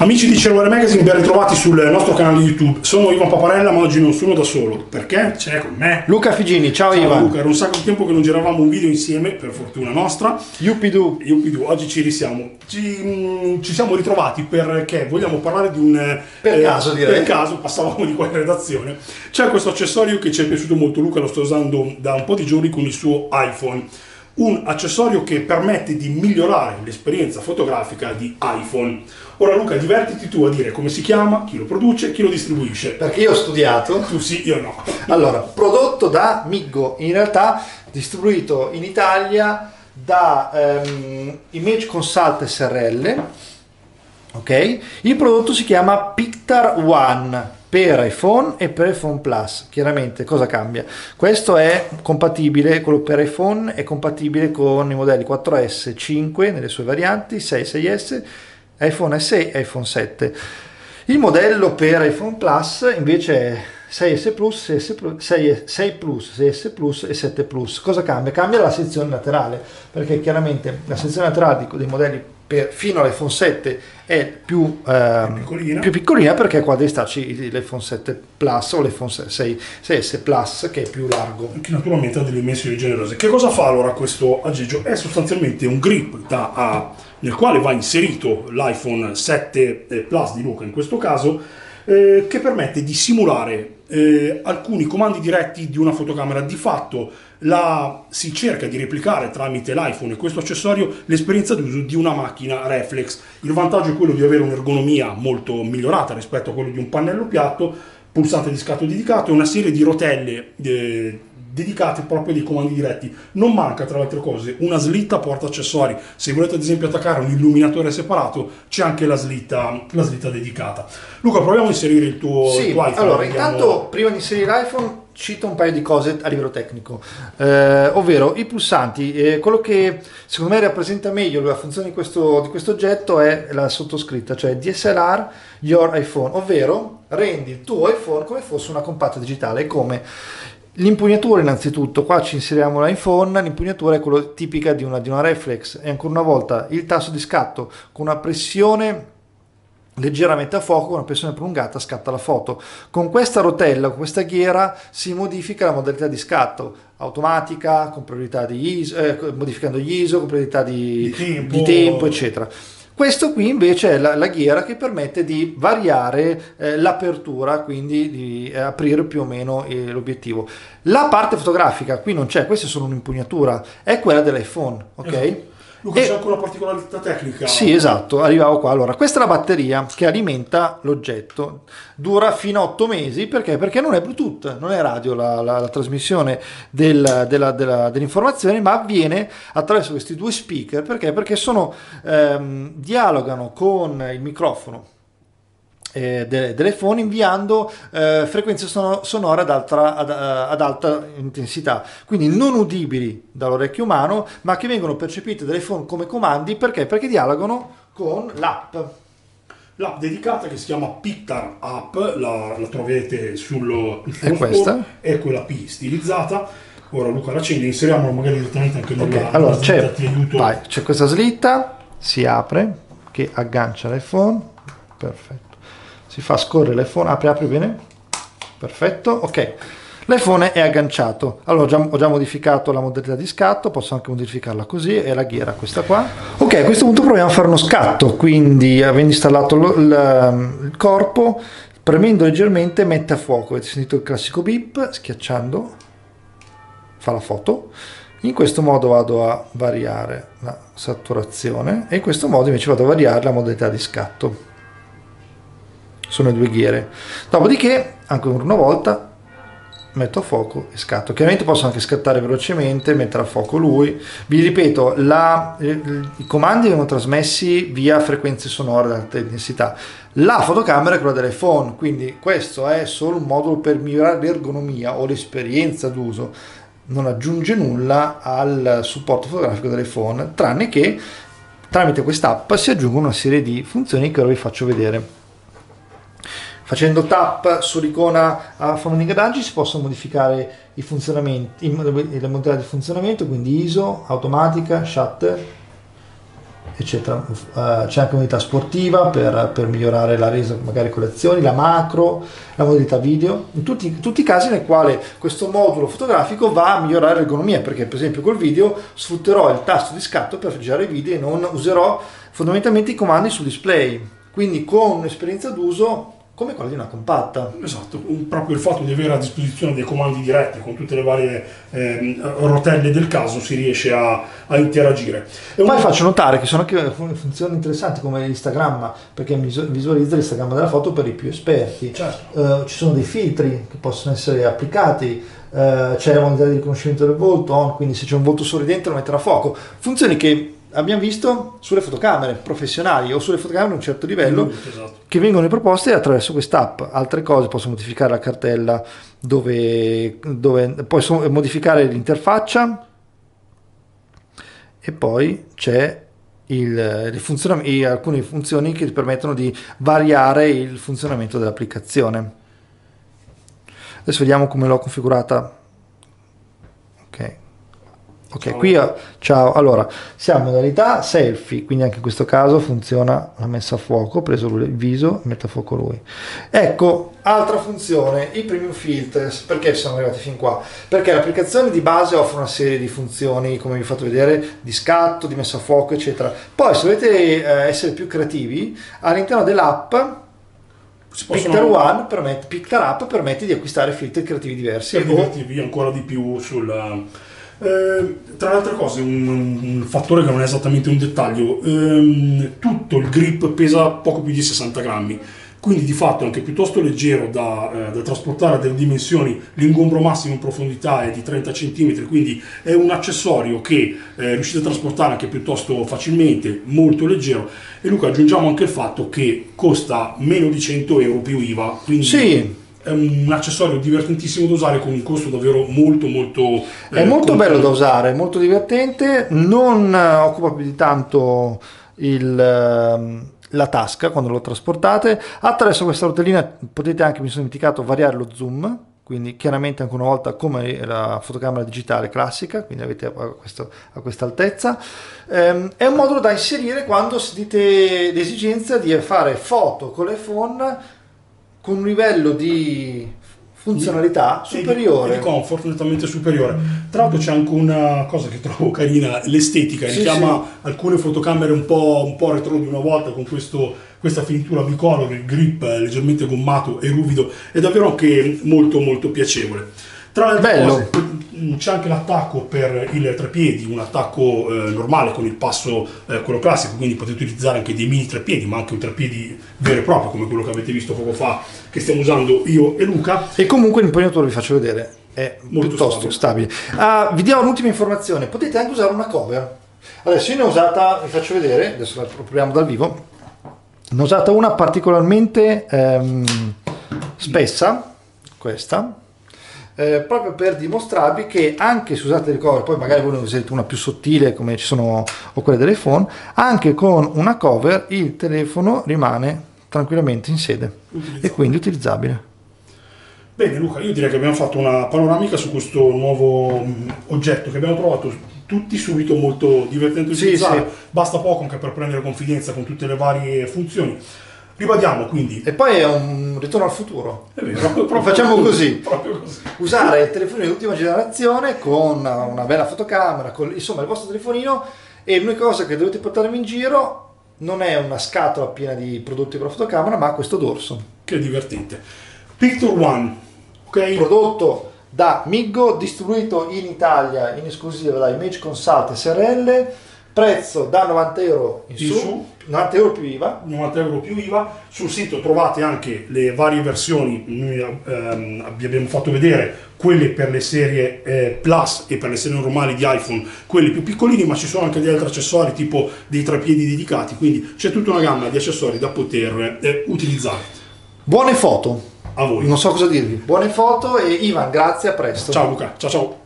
Amici di Cellulare Magazine, ben ritrovati sul nostro canale YouTube. Sono Ivan Paparella, ma oggi non sono da solo, perché c'è con me Luca Figini. Ciao Ivan. Luca, era un sacco di tempo che non giravamo un video insieme, per fortuna nostra. Yuppidoo. Oggi ci risiamo. Ci siamo ritrovati perché vogliamo parlare di un... Per caso, passavamo di qua in redazione. C'è questo accessorio che ci è piaciuto molto, Luca lo sta usando da un po' di giorni con il suo iPhone. Un accessorio che permette di migliorare l'esperienza fotografica di iPhone. Ora Luca, divertiti tu a dire come si chiama, chi lo produce, chi lo distribuisce. Perché io ho studiato. Tu sì, io no. Allora, prodotto da Miggo, in realtà distribuito in Italia da Image Consult SRL. Ok? Il prodotto si chiama Pictar One per iPhone e per iPhone Plus. Chiaramente cosa cambia? Questo è compatibile, quello per iPhone è compatibile con i modelli 4S, 5 nelle sue varianti, 6, 6S, iPhone SE e iPhone 7. Il modello per iPhone Plus invece è 6S Plus, 6 Plus, 6S Plus e 7 Plus. Cosa cambia? Cambia la sezione laterale, perché chiaramente la sezione laterale dei modelli fino all'iPhone 7 è più piccolina, perché qua devi starci l'iPhone 7 Plus o l'iPhone 6S Plus, che è più largo, che naturalmente ha delle dimensioni generose. Che cosa fa allora questo aggeggio? È sostanzialmente un grip nel quale va inserito l'iPhone 7 Plus di Luca in questo caso, che permette di simulare alcuni comandi diretti di una fotocamera. Di fatto si cerca di replicare tramite l'iPhone e questo accessorio l'esperienza d'uso di una macchina reflex. Il vantaggio è quello di avere un'ergonomia molto migliorata rispetto a quello di un pannello piatto, pulsante di scatto dedicato e una serie di rotelle dedicate proprio dei comandi diretti. Non manca, tra le altre cose, una slitta porta accessori. Se volete ad esempio attaccare un illuminatore separato, c'è anche la slitta dedicata. Luca, proviamo a inserire il tuo iPhone. Allora, intanto prima di inserire l'iPhone cito un paio di cose a livello tecnico, ovvero i pulsanti. Quello che secondo me rappresenta meglio la funzione di questo oggetto è la sottoscritta, cioè DSLR Your iPhone, ovvero rendi il tuo iPhone come fosse una compatta digitale. Come? L'impugnatura, innanzitutto, qua ci inseriamo l'iPhone, l'impugnatura è quella tipica di una reflex, e ancora una volta il tasto di scatto con una pressione leggermente a fuoco, con una pressione prolungata scatta la foto. Con questa rotella, con questa ghiera, si modifica la modalità di scatto, automatica, con priorità di ISO, modificando gli ISO, con priorità di tempo, eccetera. Questo qui invece è la ghiera che permette di variare l'apertura, quindi di aprire più o meno l'obiettivo. La parte fotografica qui non c'è, questa è solo un'impugnatura, è quella dell'iPhone, ok? Esatto. Luca, c'è anche una particolarità tecnica. Sì, esatto, arrivavo qua. Allora, questa è la batteria che alimenta l'oggetto, dura fino a 8 mesi, perché? Perché non è Bluetooth, non è radio la trasmissione dell'informazione, ma avviene attraverso questi due speaker. Perché? Perché dialogano con il microfono dell'iPhone, inviando frequenze sonore ad alta intensità, quindi non udibili dall'orecchio umano, ma che vengono percepite dall'iPhone come comandi. Perché? Perché dialogano con l'app dedicata, che si chiama Pictar App, la trovate sullo questa è quella P stilizzata. Ora Luca la accende, inseriamola magari direttamente anche nella allora slitta, c'è questa slitta, si apre, che aggancia l'iPhone, perfetto. Si fa scorrere l'iPhone, apri bene, perfetto, ok. L'iPhone è agganciato. Allora ho già modificato la modalità di scatto, posso anche modificarla così, è la ghiera questa qua. Ok, a questo punto proviamo a fare uno scatto, quindi avendo installato il corpo, premendo leggermente mette a fuoco. Avete sentito il classico beep, schiacciando fa la foto. In questo modo vado a variare la saturazione e in questo modo invece vado a variare la modalità di scatto. Sono le due ghiere. Dopodiché, ancora una volta, metto a fuoco e scatto. Chiaramente posso anche scattare velocemente, mettere a fuoco lui. Vi ripeto, i comandi vengono trasmessi via frequenze sonore ad alta intensità. La fotocamera è quella dell'iPhone, quindi questo è solo un modulo per migliorare l'ergonomia o l'esperienza d'uso. Non aggiunge nulla al supporto fotografico dell'iPhone, tranne che tramite quest'app si aggiungono una serie di funzioni che ora vi faccio vedere. Facendo tap sull'icona a forma di ingranaggi si possono modificare i funzionamenti, le modalità di funzionamento, quindi ISO, automatica, shutter, eccetera. C'è anche unità sportiva per migliorare la resa, magari con le azioni, la macro, la modalità video, in tutti i casi nel quale questo modulo fotografico va a migliorare l'ergonomia, perché per esempio col video sfrutterò il tasto di scatto per girare i video e non userò fondamentalmente i comandi sul display, quindi con un'esperienza d'uso come quella di una compatta. Esatto, proprio il fatto di avere a disposizione dei comandi diretti con tutte le varie rotelle del caso si riesce a interagire. Poi faccio notare che sono anche funzioni interessanti come l'Instagram, perché visualizza l'Instagram della foto per i più esperti. Certo. Ci sono dei filtri che possono essere applicati, c'è la modalità di riconoscimento del volto on, quindi se c'è un volto sorridente lo metterà a fuoco. Funzioni che abbiamo visto sulle fotocamere professionali o sulle fotocamere di un certo livello, esatto, che vengono proposte attraverso quest'app. Altre cose, posso modificare la cartella dove poi modificare l'interfaccia, e poi c'è alcune funzioni che ti permettono di variare il funzionamento dell'applicazione. Adesso vediamo come l'ho configurata. Ok, qui ciao. Allora, siamo in modalità selfie, quindi anche in questo caso funziona la messa a fuoco, ho preso il viso, metto a fuoco lui. Ecco, altra funzione, i premium filters. Perché siamo arrivati fin qua? Perché l'applicazione di base offre una serie di funzioni, come vi ho fatto vedere, di scatto, di messa a fuoco, eccetera. Poi se volete essere più creativi, all'interno dell'app Pictar App permette di acquistare filtri creativi diversi e divertirvi ancora di più tra le altre cose, un fattore che non è esattamente un dettaglio, tutto il grip pesa poco più di 60 grammi, quindi di fatto è anche piuttosto leggero da trasportare a delle dimensioni. L'ingombro massimo in profondità è di 30 cm, quindi è un accessorio che riuscite a trasportare anche piuttosto facilmente, molto leggero. E Luca, aggiungiamo anche il fatto che costa meno di 100 euro più IVA, quindi sì, è un accessorio divertentissimo da usare con un costo davvero molto è molto bello da usare, molto divertente, non occupa più di tanto la tasca quando lo trasportate. Attraverso questa rotellina potete anche, mi sono dimenticato, variare lo zoom, quindi chiaramente anche una volta come la fotocamera digitale classica, quindi avete a questa altezza. È un modulo da inserire quando sentite l'esigenza di fare foto con l'iPhone con un livello di funzionalità superiore, di comfort nettamente superiore. Tra l'altro c'è anche una cosa che trovo carina, l'estetica, richiama alcune fotocamere un po' retro di una volta, con questa finitura bicolore, il grip leggermente gommato e ruvido, è davvero anche molto piacevole. Tra le altre cose c'è anche l'attacco per il treppiedi, un attacco normale con il passo, quello classico, quindi potete utilizzare anche dei mini treppiedi, ma anche un treppiedi vero e proprio come quello che avete visto poco fa, che stiamo usando io e Luca. E comunque l'impognatore, vi faccio vedere, è molto piuttosto stabile. Vi diamo l'ultima informazione: potete anche usare una cover. Adesso io ne ho usata, vi faccio vedere, adesso la proviamo dal vivo. Ne ho usata una particolarmente spessa, questa, proprio per dimostrarvi che anche se usate le cover, poi magari voi ne userete una più sottile come ci sono, o quelle dell'iPhone, anche con una cover il telefono rimane tranquillamente in sede e quindi utilizzabile. Bene Luca, io direi che abbiamo fatto una panoramica su questo nuovo oggetto che abbiamo trovato tutti subito molto divertente da utilizzare. Basta poco anche per prendere confidenza con tutte le varie funzioni. Ribadiamo quindi. E poi è un ritorno al futuro. È vero, facciamo così. Proprio così. Usare il telefonino di ultima generazione con una bella fotocamera, insomma il vostro telefonino, e l'unica cosa che dovete portarvi in giro non è una scatola piena di prodotti per la fotocamera, ma questo dorso. Che è divertente. Picture One, ok? Prodotto da Miggo, distribuito in Italia in esclusiva da Image Consult SRL. Prezzo da 90 euro in su, 90 euro più IVA. 90 euro più IVA. Sul sito trovate anche le varie versioni. Noi vi abbiamo fatto vedere quelle per le serie Plus e per le serie normali di iPhone, quelli più piccolini, ma ci sono anche degli altri accessori tipo dei treppiedi dedicati, quindi c'è tutta una gamma di accessori da poter utilizzare. Buone foto! A voi. Non so cosa dirvi. Buone foto e Ivan, grazie, a presto. Ciao Luca, ciao.